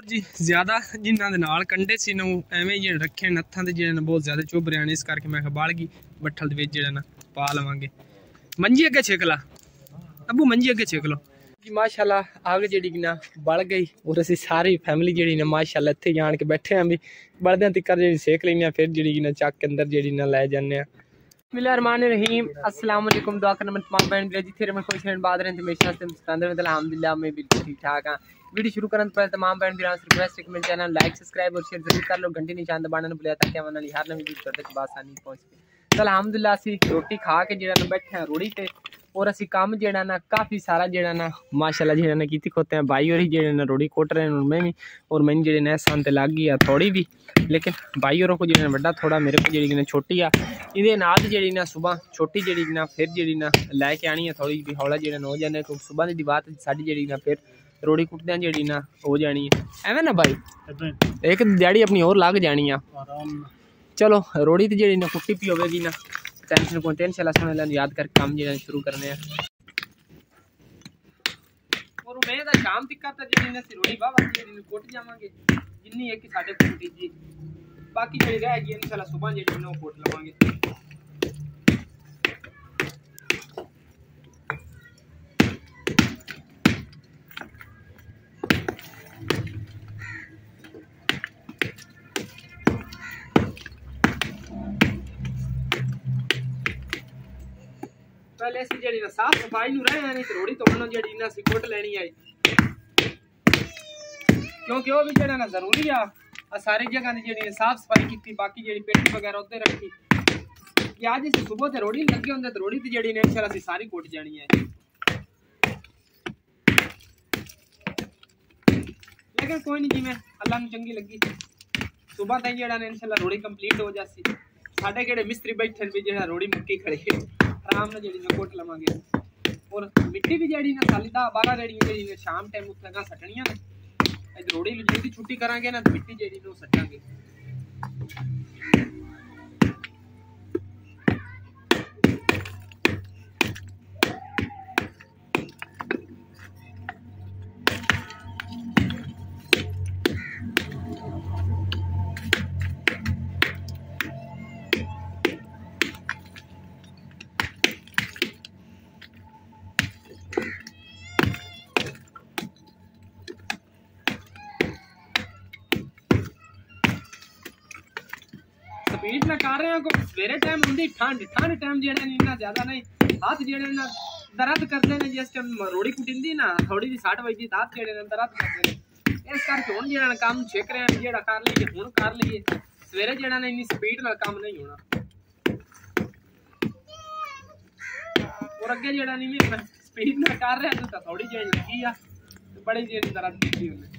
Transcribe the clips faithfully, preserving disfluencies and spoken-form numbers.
जी ज्यादा जिन्होंने नाल कंडे सी ना एवें ही रखे नत्थां ते जेड़े बहुत ज्यादा चुभ रहे हैं, इस करके मैं बाल गई बट्ठल दे विच जेड़ा ना पा लवांगे। मंजी अगे छेक ला अबू, मंजी अगे छेक लो जी। माशाल्लाह आग जेड़ी ना बल गई और असी सारी फैमिली जेड़ी ना माशाल्लाह इत्थे जान के बैठे हैं भी बलदे तिक्कर जेड़ी सेक लेने, फिर जेड़ी ना चक के अंदर जेड़ी ना लै जाने। बिस्मिल्लाहिर्रहमानिर्रहीम, अस्सलाम वालेकुम। दुआ करना मैं तमाम बहन भाई जिथे मैं खुश रहने बाद रहने हमेशा से मुस्तांदर में अल्हम्दुलिल्लाह मैं बिल्कुल ठीक ठाक हां। वीडियो शुरू करने पहले तमाम बहन भाई से रिक्वेस्ट है कि मेरे चैनल लाइक सब्सक्राइब और शेयर जरूर कर लो, घंटी निशान दबाना ना भूलिया ताकि आने वाली हर नवी वीडियो करते के बाद आसानी पहुंच सके। तो अल्हम्दुलिल्लाह असी रोटी खा के जेड़ा ना बैठे हैं रोड़ी ते और असी काम जेड़ा ना काफ़ी सारा जेड़ा ना माशाल्लाह जेड़ा ना कीती खोते हैं। भाई और ही जेड़े ना रोड़ी कोट रहे हैं मैं भी, और मैंने जेड़े ना एहसान ते लग गई थोड़ी भी, लेकिन भाई और को जेड़ा बड़ा थोड़ा मेरे को जेड़ी ना छोटी आ इहदे नाल जेड़ी ना सुबह छोटी जेड़ी ना फिर जेड़ी ना लैके आनी है थोड़ी भी हौला जेड़ा ना हो जाने, क्योंकि सुबह की बात साड़ी जेड़ी ना फिर रोड़ी कुटदे जेड़ी ना हो जानी है एवें ना भाई, एक दिहाड़ी अपनी और लग जानी है। चलो रोड़ी तो जेड़ी ना कुट्टी पी होगी ना, टेंशन को टेंशन सुने याद करके काम जेड़ा शुरू करने हैं। और उम्मीद है शाम तक तक जेड़ी ना रोड़ी बाबा जेड़ी कोट जावांगे जिन्नी एक साडे कोटी जी, बाकी जेड़ी रह गई इंशाल्लाह सुबह जेड़ी ना कोट लवांगे। पहले असी जेड़ी ना साफ सफाई नु रहे हैं, नहीं तो रोड़ी तो बनो जेड़ी ना सी कोट लेनी है, क्योंकि वो भी जेड़ा ना जरूरी आ। सारी जगह दी जेड़ी साफ सफाई की, बाकी जेड़ी पेटी वगैरह उधर रखी कि आज इस सुबह ते रोड़ी लगे होंदे तो रोड़ी ते जेड़ी ने इंशाल्लाह सी सारी कोट जानी है। लेकिन कोई नहीं, जिवें अल्लाह नु चंगी लगी सुबह ताई जेड़ा ने इंशाल्लाह रोड़ी कंप्लीट हो जासी। साडे केड़े मिस्त्री बैठे भी जेड़ा रोड़ी मुक्की खड़े आराम ना जेड़ी ना कोट लवांगे। और मिट्टी भी जेड़ी ना साली दा बारह रेड़ी जेड़ी ने शाम टाइम उत्ते ना सटणियां ने, अज रोड़ी जल्दी छुट्टी करांगे ना तो मिट्टी जेड़ी नो सटांगे। स्पीड ना कर रहे हैं को सवेरे टाइम होंदी ठंड ठंड टाइम जेड़ा नहीं ना ज्यादा नहीं हाथ जेड़े ना दर्द करते ने, जिस टाइम रोड़ी कुटिंदी ना थोड़ी जी साठ बजे हाथ जेड़े ना दर्द करते ने। इस करके हुन जेड़ा काम छेक रहे हैं जेड़ा कर लीजिए हुन कर लीजिए, सवेरे जेड़ा ना इतनी स्पीड नाल काम नहीं होना। और अगे जेड़ा नहीं मैं स्पीड ना कर रहा तो थोड़ी जेड़ी लगी आ बड़ी जेड़ी दर्द की उन्हें।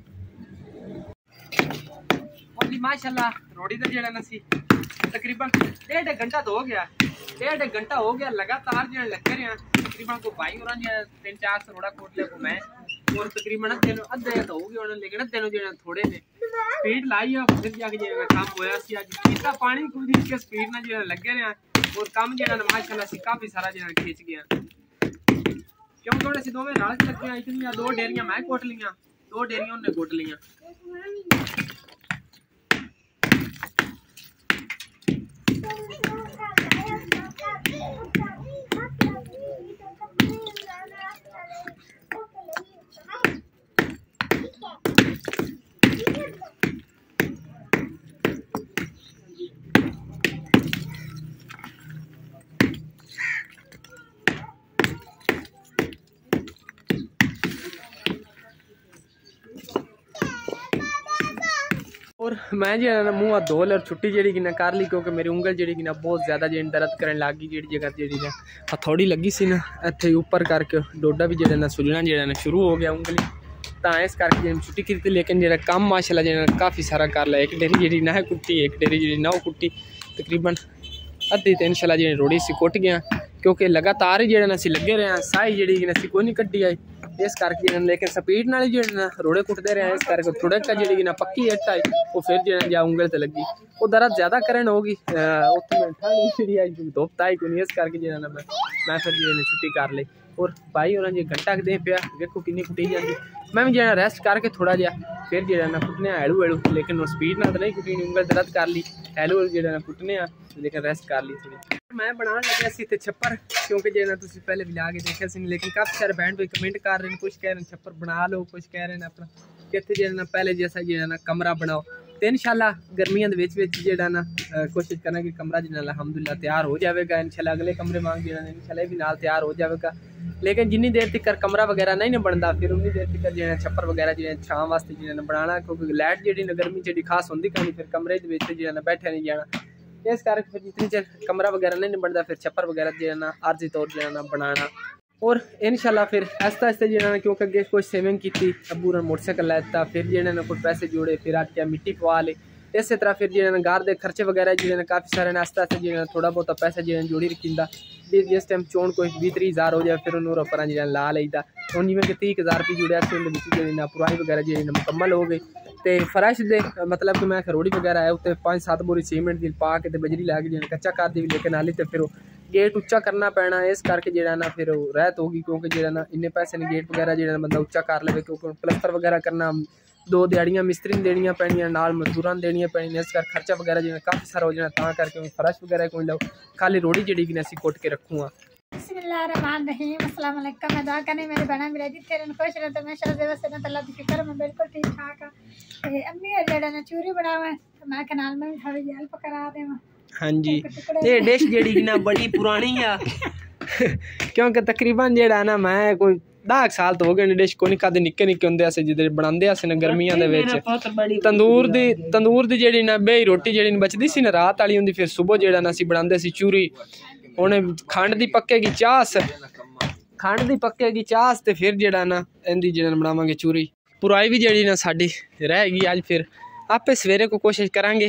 और जी माशाल्लाह रोड़ी तो जेड़ा ना सी तकरीबन डेढ़ घंटा तो हो गया, डेढ़ घंटा हो गया लगातार जेड़ा लगे रहे हैं। तकरीबन को भाई और तीन चार सौ रोड़ा कोट ले को मैं, और तकरीबन अद्धे अद्धे तो हो गए उन्होंने, लेकिन अद्धे नो जेड़ा थोड़े ने स्पीड लाई है फिर जाके जेड़ा काम होया सी। आज इतना पानी कूद के स्पीड ना जेड़ा लगे रहे हैं और काम जेड़ा ना माशाल्लाह सी काफी सारा जेड़ा खींच गया, क्यों थोड़े से दोवें नाल लगे हैं। इतनी दो डेरियां मैं कोट लियां, दो डेरियां उन्होंने कोट लियां। और मैं जो मुँह हाथ धो और छुट्टी जी ना कर ली, क्योंकि मेरी उंगल जी ना बहुत ज़्यादा जी दर्द करने लग गई। जी जगह जी ना हथौड़ी लगी सी ना इतने उपर करके डोडा भी जो ना सुजना जो ना शुरू हो गया उंगली, तो इस करके जी छुट्टी की। लेकिन जो कम माशाल्लाह जो काफ़ी सारा कर लिया। एक डेरी जी ना है कुट्टी, एक डेरी जी ना कुट्टी, तकरीबन अद्धी तो इंशाल्लाह जी रोड़ी सी कुट गया, क्योंकि लगातार ही जो असी लगे रहे हैं साई जी असी कोई नहीं कड्डी आई इस करके। लेकिन स्पीड नाल जो रोड़े कुटते रहे इस करके थोड़े का जी ना पक्की इट आई वो फिर जो जा उंगल से लगी वो दर्द ज़्यादा करन होगी। उत्थे ठंड जी आई धुप्प आई कोई इस करके जो मैं मैं फिर जी छुट्टी कर ली। और भाई और घंटा दे पिया देखो कितनी कुटी जाती। मैं भी जो रेस्ट करके थोड़ा जहा फिर जो ना कुटने हैलू हैलू, लेकिन स्पीड ना तो नहीं कुटी, उंगल दर्द कर ली, हैलू हैलू जो ना कुटने लेकिन रेस्ट कर ली थोड़ी। मैं बनाने लगे सी तो छप्पर, क्योंकि जो ना तुम पहले विला के देखा सी, लेकिन काफ़ी सारे बैंड पे कमेंट कर रहे हैं, कुछ कह रहे हैं छप्पर बना लो, कुछ कह रहे हैं अपना कितने जो ना पहले जैसा जो ना कमरा बनाओ। तो इंशाल्लाह गर्मियों के विच जो ना कोशिश करना कि कमरा जो अलहमदुलिल्लाह तैयार हो जाएगा। इंशाल्लाह अगले कमरे मांग जो इंशाल्लाह भी नाल तैयार हो जाएगा। लेकिन जिन्नी देर तक कमरा वगैरह नहीं ना बनता, फिर उन्नी देर तक जो छप्पर वगैरह जो छां वास्ते जो बनाना, क्योंकि लाइट जी गर्मी जी खास होंगी कहीं, फिर कमरे जो बैठे नहीं जाना, इस करके फिर जितनी चेर कमरा वगैरह नहीं बनता फिर छप्पर वगैरह जो ना आर्जी तौर जो ना बनाना। और इंशाल्लाह फिर आस्ता आस्ता जो ना, क्योंकि अगे कुछ सेविंग की, अबू ने मोटरसाइकिल लैता, फिर जो ना कुछ पैसे जोड़े, फिर आके मिट्टी पवा ले, इस तरह फिर जो ना घर के खर्चे वगैरह जो काफ़ी सारे आस्ता आस्ता जो थोड़ा बहुत पैसा जो जोड़ी रखींदा, जिस टाइम चोन कोई भी त्री हज़ार हो जाए फिर उन्होंने उपर जो ला लीदा। हूँ जिमें कि तीह हज़ार रुपये जुड़े जो पुराई वगैरह जो मुकम्मल हो गई। तो फरश दे मतलब कि मैं रोड़ी वगैरह है उत्ते पाँच सत्त बोरी सीमेंट दी पा के बजरी ला के जो कच्चा कर दी, लेकिन हाली तो फिर गेट उच्चा करना पैना, इस करके जो ना फिर रहत होगी, क्योंकि जो ना इन्ने पैसे ने गेट वगैरह जो बंदा उच्चा कर ले, क्योंकि प्लस्तर वगैरह करना, दो दिहाड़ियाँ मिस्त्री देनियाँ पैनियां, नाल मजदूरां देनियां पैनियां, इस कर खर्चा वगैरह जो काफ़ी सारा हो जाना, ता करके फरश वगैरह कोई लो खाली रोड़ी जी कि असी कुट के रखूँगा। बिस्मिल्लाहिर्रहमानिर्रहीम, अस्सलाम वालेकुम। मैं दुआ करने मेरे बहना मेरे जित रहन खुश रहन, तो मैं शर्त वैसे ना अल्लाह दी फिक्र में बिल्कुल ठीक ठाक हां। ते अम्मी और जेड़ा ना चूरी बनावे, तो मैं कनाल में थोड़ी हेल्प करा देवां। हां जी, ये डिश जेड़ी ना बड़ी पुरानी है क्योंकि तकरीबन जेड़ा ना मैं कोई दस साल तो हो गए डिश को नहीं कदे निक्के निक्के होंदे अस जिधर बनांदे अस ना गर्मियां दे विच तंदूर दी तंदूर दी जेड़ी ना बेही रोटी जेड़ी बचदी सी ना रात वाली हुंदी, फिर सुबह जेड़ा ना असी बनांदे सी चूरी। हुण खंड दी पक्केगी चास, खंड दी पक्केगी चास, ते फिर जेड़ा ना इंदी जेड़ा बनावांगे चूरी। पुराई भी जेड़ी ना साडी रह गई, अज फिर आपे सवेरे को कोशिश करांगे।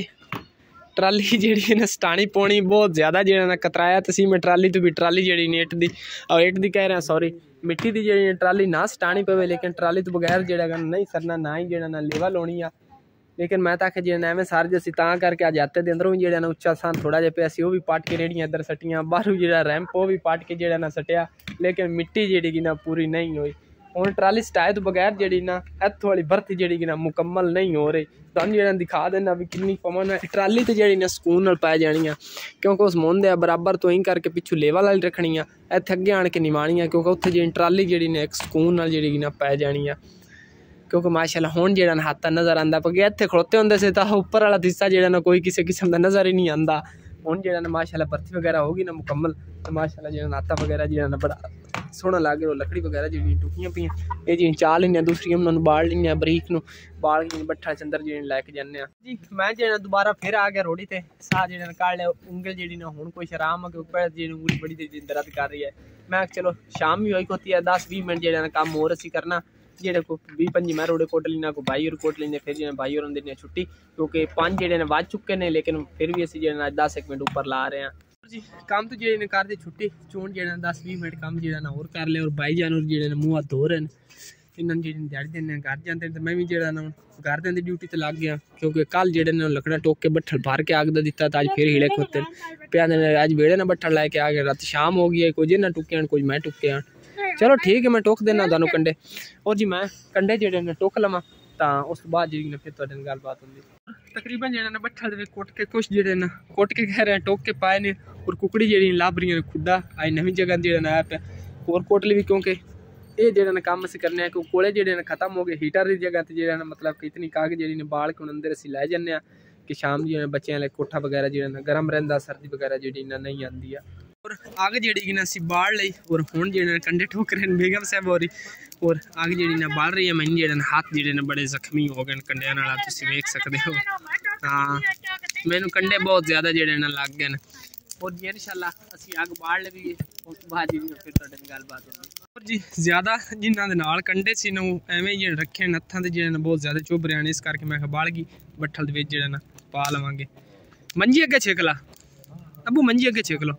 ट्राली जी ना सटानी पौनी, बहुत ज़्यादा जो ना कतराया तो सी मैं ट्राली तो भी ट्राली जी नेट दी और एट दी कह रहा सॉरी मिट्टी की जी ट्राली ना सटानी पवे, लेकिन ट्राली तो बगैर जो नहीं सरना, ना ही जो ना लेवल होनी आ। लेकिन मैं तो जो एवं सारे जैसी ता करके अज आते के अंदरों भी जो ना उच्चा सान थोड़ा जहा पे वो भी पट के रेड़ियाँ इधर सटियाँ, बाहरों जो रैंप वो भी पट के जो ना सटिया, लेकिन मिट्टी जी ना पूरी नहीं हुई। हुण ट्राली सटाए तो बगैर जी ना इत्थों वाली बर्थ जी ना मुकम्मल नहीं हो रही, तुम जो दिखा देना भी कितनी पवन है। ट्राली तो जी ना सुकून नाल पै जानी, क्योंकि उस मुंदे बराबर तो ही करके पिछू लेवल वाली रखनी है, इत्थे अगे आण के निवानी, क्योंकि उत्थे जी ट्राली जी ने एक सुकून नाल जी ना पै जानी है। क्योंकि माशाअल्लाह हुण जो हाथ नज़र आता, पर इत्थे खड़ोते होंदे से तो उपर वाला हिस्सा जो ना कोई किसी किस्म का नज़र ही नहीं आता। हुण जो ना माशाअल्लाह बर्ती वगैरह होगी ना मुकम्मल, तो माशाअल्लाह जो नाता वगैरह जो ना बड़ा सोहना लग रहा, लकड़ी वगैरह जी टुकियां पियाँ ये जी चाल लें, दूसरी उन्होंने बाल लें बरीक न बाल बट्ठा चंदर जी लैके जाने जी। मैं जो दोबारा फिर आ गया रोड़ी ते साह जो काट लिया, उंगल जी ना हूँ कुछ आराम है, क्योंकि जी उंगली बड़ी देर दर्द कर रही है। मैं चलो शाम भी होई होती है, दस बीस मिनट जो काम और असी करना, जेडे को भी पंजी मैं रोड़े कोट लेना, को भाई और कोट लेंगे, फिर जो भाई और देने छुट्टी, क्योंकि पाँच जेडे बज चुके हैं, लेकिन फिर भी असी जो दस एक मिनट ऊपर ला रहे हैं जी। काम तो जो कर दे छुट्टी चोन जो दस भी मिनट काम जो ना और कर ले, और भाई जान जो मुँह हाथ धो रहे हैं, इन्होंने जी दिहाड़ी देने घर जाते हैं। तो मैं भी जो ना घर देने ड्यूटी तो लग गया, क्योंकि कल जो लकड़ा टोक के बट्ठल भर के आग दिता, तो अज फिर हिले खोते पे अज वेड़े ना बट्ठल लैके आ गए। रात शाम हो गई है, कोई जिन्ना टुके आन कोई मैं टुके आन, चलो ठीक है मैं टोक देना तुहानू कंडे, और जी मैं कंडे जो टोक लवां, तो उस बाद जी फिर तुहाडे नाल गलबात होंदी। तकरीबन जो ना बट्ठल कोट के कुछ जो ना कोट के कह रहे हैं टोक के पाए ने, और कुकड़ी जी लाभ रही खुदा अज नवी जगह जो आया पे और कोटली भी, क्योंकि ये जो ना काम अस करने क्योंकि कोले जो खत्म हो गए, हीटर की जगह जो ना मतलब कि इतनी काग जी बाल के अंदर असी लै जाने कि शाम जो बच्चों लिए कोठा वगैरह जो ना गर्म रहा, सर्दी वगैरह जी नहीं आती है। और आग जी ना असी बाढ़ ली, और हूँ जो कंडे ठोक रहे हैं बेगम साहब हो रही, और आग जी ना बाढ़ रही है। मैं जो हाथ जो बड़े जख्मी हो गए कंडिया नाल, तुम वेख सकते हो। हाँ मैनू कंडे बहुत ज़्यादा जो ना लग गए, और जी इंशाल्लाह असी अग बाढ़ लवीए, उस बाद जी फिर तुहाडे नाल गलबात होगी। और जी ज़्यादा जिन्होंने नाल कंडे से ना एवें ही रखे हत्थां ते जो बहुत ज़्यादा चुभ रहे हैं, इस करके मैं बाढ़ गई बट्ठल दे जो ना पा लवांगे। मंजी अगे छेक ला अबू, मंजी अगे छेक लो,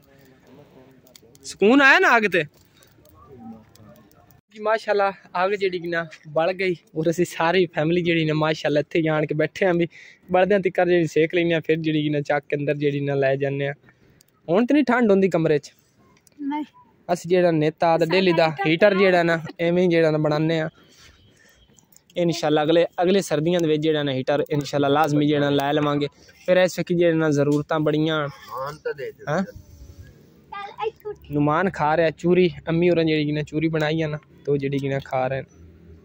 सुकून आया ना आग ते जी। माशाल्लाह आग जी ना बल गई, और असी सारी फैमिली जी ना माशाल्लाह इत्थे जान के बैठे हैं, भी बलदे तिकर जी सेक लें, फिर जी ना चक के अंदर जी ना लै जाने। हुण तो नहीं ठंड होंदी कमरे च, अस जो नेता डेली का हीटर जो ना एवें जो बनाने। इंशाल्लाह अगले अगले सर्दियों के जो हीटर इंशाल्लाह लाजमी जो लै लवेंगे। फिर इस वक्त जो जरूरत बड़ियाँ हाँ नुमान खा रहा चूरी, अम्मी और जी चूरी बनाई है ना तो जी खा रहे हैं।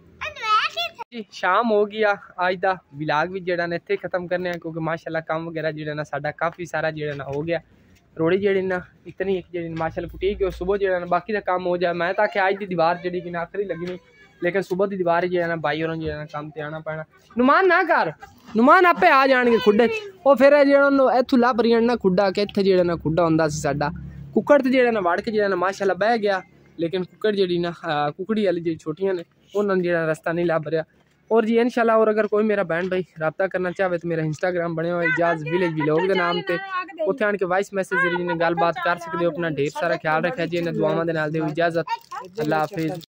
शाम हो गया, अज का विलाग भी जो इतने खत्म करने हैं क्योंकि माशाल्लाह काम वगैरह जो ना साडा काफ़ी सारा जो ना हो गया। रोड़ी जी ना इतनी एक जी माशाल्लाह पुटी कि सुबह जो ना बाकी का काम हो जाए। मैं तो आखिर अज की दीवार जी ना आखिरी लगनी, लेकिन सुबह की दीवार जो ना बाई और जो काम से आना पैना। नुमान ना कर, नुमान आपे आ जाएंगे खुडे वो फिर जो इतों लभ रही ना खुडा कि इतने जो ना खुडा होंगे साडा कुकड़ तो जो ना वड़ के जो ना माशाल्लाह बह गया, लेकिन कुकड़ जी ना कुकड़ी वाली जी छोटियां ने उन्होंने जो रास्ता नहीं लभ रहा। और जी इंशाल्लाह और अगर कोई मेरा बहन भाई रब्ता करना चाहे तो मेरा इंस्टाग्राम बने हुआ इजाज विलेज व्लॉग के नाम से उत्थे आन के वॉइस मैसेज जरिए गलबात कर सकते हो। अपना ढेर सारा ख्याल रखा जी, इन्हें दुआवां दे नाल दिओ इजाजत। अल्लाह हाफिज़।